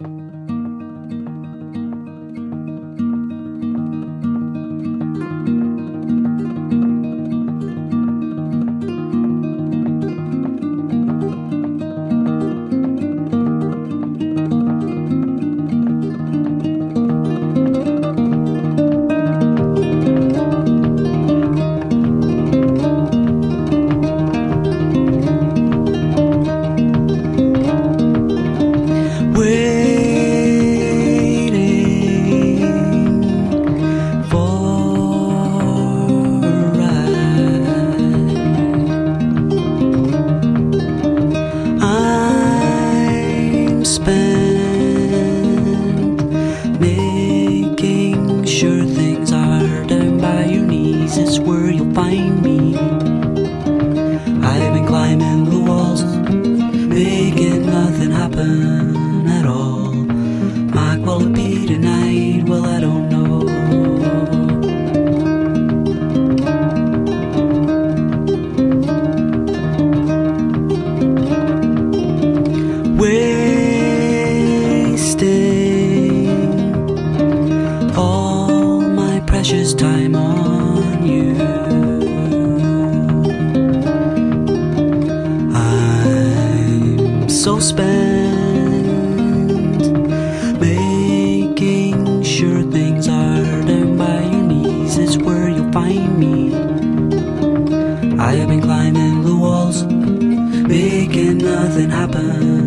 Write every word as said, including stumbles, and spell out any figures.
Making sure things are down by your knees is where you'll find me. I've been climbing the walls, making nothing happen at all. Mac, will it be tonight? Well, I don't know. Wasting all my precious time on you. I'm so spent making sure things are down by your knees is where you'll find me. I have been climbing the walls, making nothing happen